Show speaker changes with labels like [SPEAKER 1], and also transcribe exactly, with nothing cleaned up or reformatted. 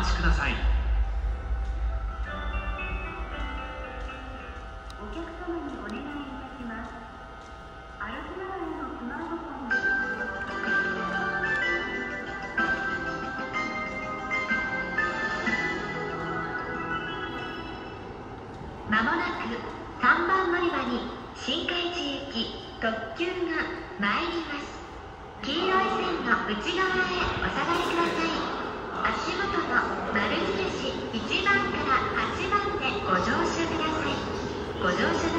[SPEAKER 1] 待ちください。
[SPEAKER 2] お客様にお願いいたします。歩きながらのスマートフォンでまもなくさんばん乗り場に新海地行き特急が参ります。黄色い線の内側へお下がりください。足元の丸印いちばんからはちばんでご乗車ください。ご乗車